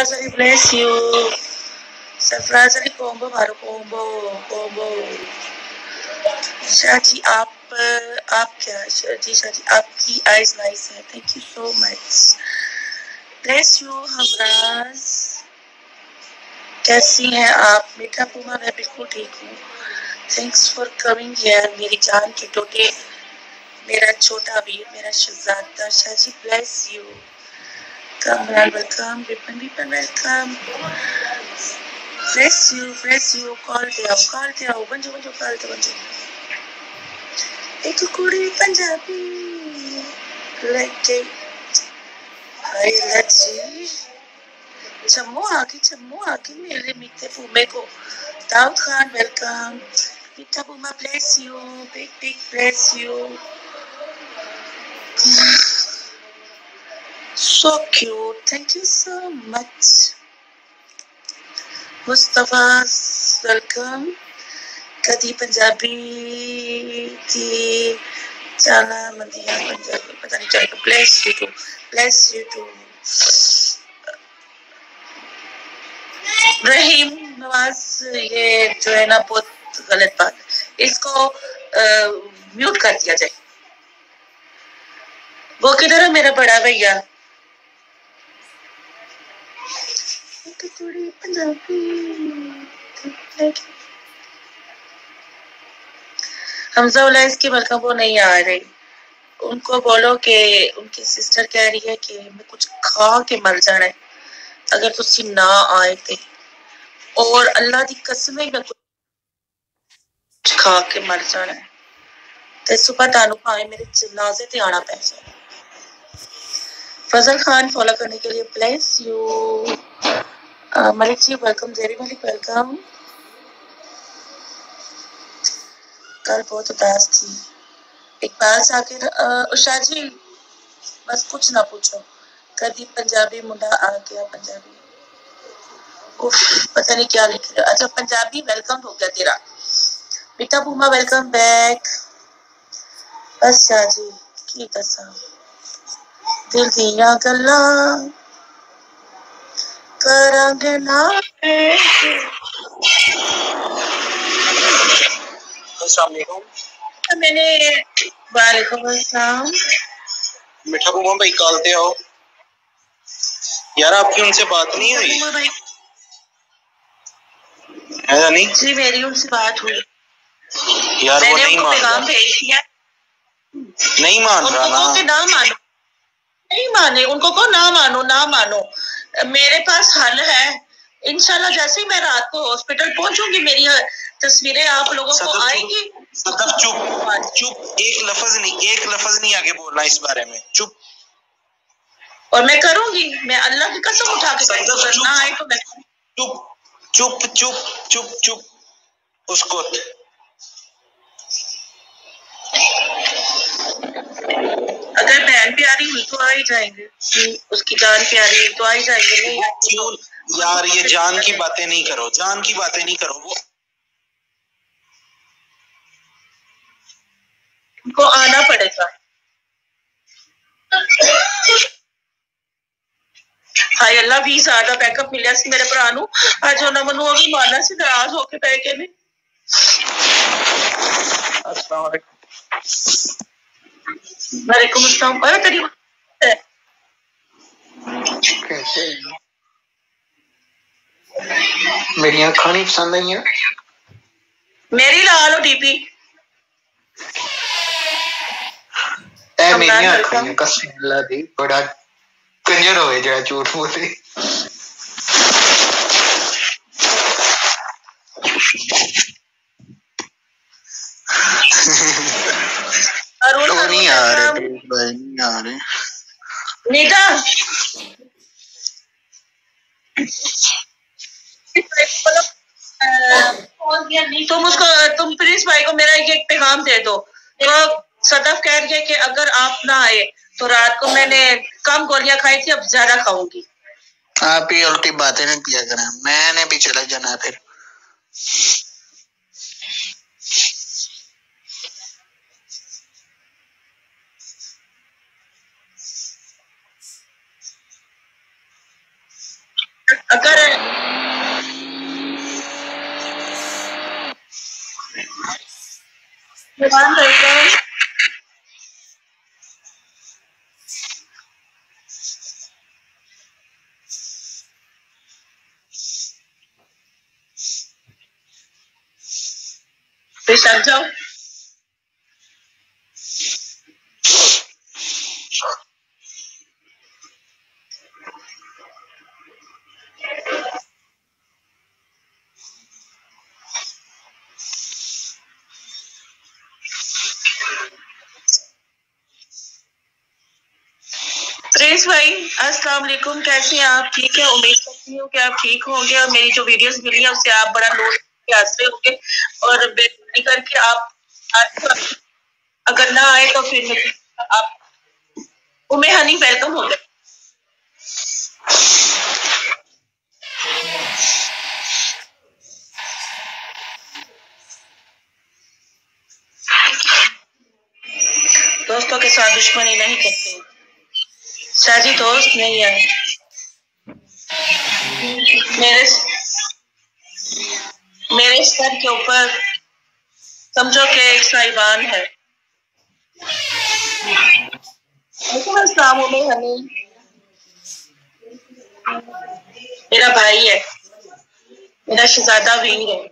Surprise, bless you. Surprise, combo, मारो combo. Shaji आप क्या शाजी आपकी eyes nice है. Thank you so much. Bless you Humraaz. कैसी हैं आप? मीठा पूमा मैं बिल्कुल ठीक हूँ. Thanks for coming here. मेरी जान के टोटे, मेरा छोटा वीर, मेरा शहजादा. Shaji bless you. Kamran, welcome. Vipan, welcome. Bless you. Call te आओ. बन जाओ, call te बन जाओ. एक कुड़ी पंजाबी लगे हाय लच्छी. चम्मू आके मेरे मीठे पूमे को. दाऊद खान, welcome. मीठा पूमा, bless you. Big bless you. So cute. Thank you so much. Mustafa, welcome. कदी पंजाबी की जाना मंदिया पंजाबी पता नहीं चलेगा. Bless you too. रहीम नवाज, ये जो है ना बहुत गलत बात है. इसको म्यूट कर दिया जाए. वो किधर है मेरा बड़ा भैया? हमजा उलैस की वेलकम, वो नहीं आ रही. उनको बोलो कि उनकी सिस्टर कह रही है कि मैं कुछ खा के मर जाना है अगर तुसी ना आए थे. और अल्लाह दी कसम है मैं कुछ खा के मर जाना है ते सुबह तानू भावे मेरे जनाजे ते आना पै जाए. फजल खान फॉलो करने के लिए bless you. Malik ji welcome. Jerry Malik welcome. कल बहुत उदास थी. इकबाल साकिर, उषा जी बस कुछ ना पूछो. कदी पंजाबी मुंडा आ गया पंजाबी. उफ, पता नहीं क्या लिख रहे. अच्छा पंजाबी वेलकम हो गया तेरा. मीठा पूमा वेलकम बैक. बस शाह जी की दसा दिल दियां गल्लां करांगे ना. अस्सलाम वालेकुम. मैंने वालेकुम अस्सलाम. मीठा पूमा भाई कॉलते हो यार, आपकी उनसे बात नहीं हुई है नहीं जी? मेरी उनसे बात हुई यार, वो नहीं मान रहा. नहीं मान रहा ना. ना मानो, नहीं माने. उनको को ना मानो. मेरे पास हल है इंशाल्लाह. जैसे ही मैं रात को हॉस्पिटल पहुंचूंगी मेरी तस्वीरें आप लोगों को आएंगी. चुप. एक लफ्ज नहीं आगे बोलना इस बारे में. चुप. और मैं करूंगी. मैं अल्लाह की कसम उठा के ना आए तो मैं चुप. उसको अगर बहन प्यारी हुई तो आ ही जाएंगे. उसकी जान प्यारी हुई तो आ ही जाएंगे. नहीं क्यों यार, ये जान की बातें नहीं करो. वो उनको आना पड़ेगा. हाय अल्लाह 20,000 का बैकअप मिला सी मेरे भरा नु. आज उन्होंने मनु वो भी मारना सी नाराज होके पै के ने. अस्सलाम वालेकुम. वालेकुम अस्सलाम. अरे तेरी कैसे मेरी अखां नहीं पसंद आई हैं? मेरी ला लो डीपी. ए मेरी अखां कसम अल्लाह दी बड़ा कंजर होए जेड़ा झूठ बोले. नहीं आ रहे नीता. तुम प्रिंस भाई को मेरा एक पैगाम दे दो. तो सदफ कह रही है कि अगर आप ना आए तो रात को मैंने कम गोलियां खाई थी, अब ज्यादा खाऊंगी. आप ये उल्टी बातें नहीं किया करें. मैंने भी चला जाना फिर. अगर पेशाब जाओ। प्रिंस भाई अस्सलाम वालेकुम, कैसे हैं आप? ठीक है, उम्मीद करती हूँ कि आप ठीक होंगे और मेरी जो वीडियोस मिली है उससे आप बड़ा लोड आते होंगे और बेहतरी करके आप अगर ना आए तो फिर आप उमे हनी वेलकम हो गए। दोस्तों के साथ दुश्मनी नहीं करते। शादी दोस्त नहीं है। मेरे सर के ऊपर समझो कि एक साहिबान है। हनी मेरा भाई है, मेरा शहजादा वीर है।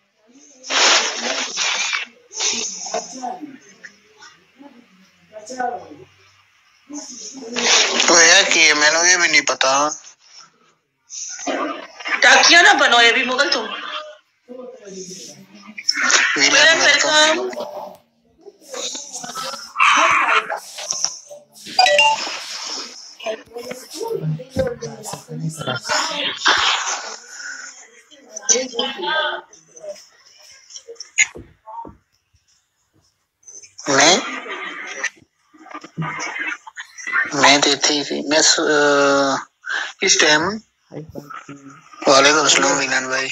तो है कि मैंने ये भी नहीं पता। टाकिया ना बनो, ये भी मुगल तुम। मैं देती थी मैं किस टाइम। वालेकुम अस्सलाम विलान भाई।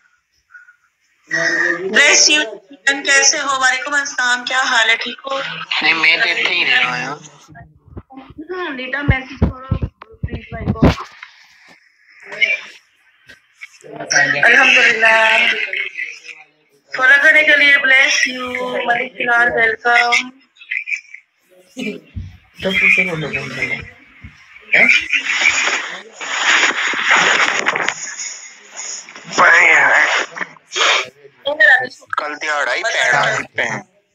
Bless you. कैसे हो? वालेकुम अस्सलाम, क्या हाल है? ठीक हो? नहीं मैं तो इतने ही रह रहा हूं। लीडा मैसेज करो प्लीज भाई को। अल्हम्दुलिल्लाह। फॉलो करने के लिए ब्लेस यू। मलिक फिलहाल वेलकम। कल दिहाड़ा ही पैड़ा पे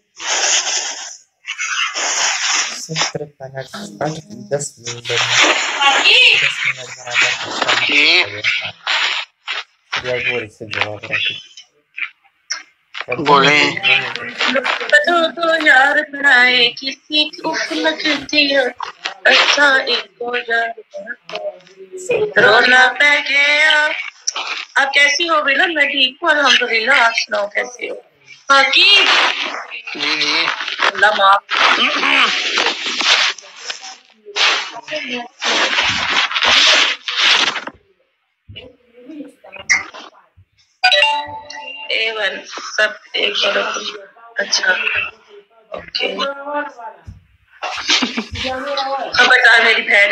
10 मिनट बोले तो यार बनाए किसी उफ लगती है अच्छा एक रोना पै गया। आप कैसी हो बेला? मैं ठीक हूँ अल्हम्दुलिल्लाह। आप सुनाओ कैसे हो? बाकी जी जी अल्लाह माफ। A1 सब एक बार। अच्छा ओके। खबरदार मेरी बहन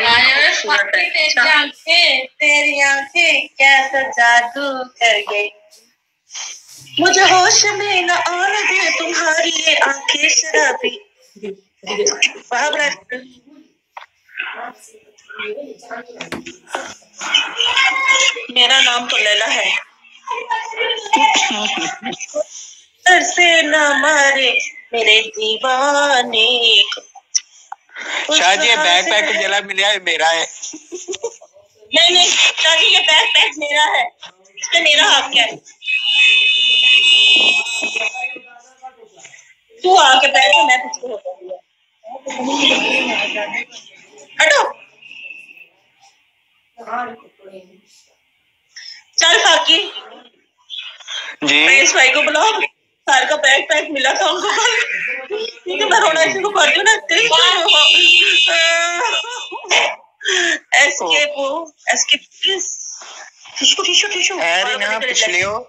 तेरी आंखें कैसा जादू कर गई। मुझे होश में न आने दे तुम्हारी ये आंखें शराबी। मेरा नाम तो लैला है। से न मारे मेरे दीवाने। शाहजी ये बैकपैक जला मिला है मेरा है। नहीं शाहजी ये बैकपैक मेरा है, इसमें मेरा हक है। तू आके बैठो, मैं तुझको हटो। चल फाकी जी प्रिंस भाई को बुलाओ। सर का बैकपैक मिला था उनको। ठीक है मैं रोना इसी को कर दूं ना। एस्केप वो एस्केप प्लीज। टिशू अरे ना पिछले हो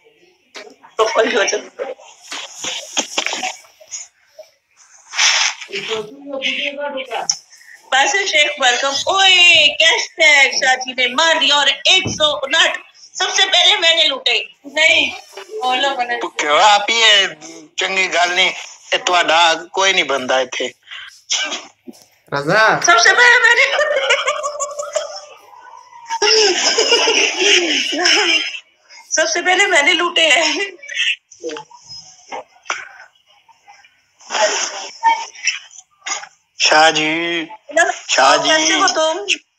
तो फल हो जाए। बासिल शेख वेलकम। ओए कैश टैग शादी ने मार दिया और 159 सबसे पहले मैंने लूटे। नहीं बोलो बने क्यों आप ये चंगी गल नहीं ਤੁਹਾਡਾ कोई नहीं बंदा इथे रजा सबसे पहले मैंने सबसे पहले मैंने लूटे हैं। शाह जी कैसे हो तुम?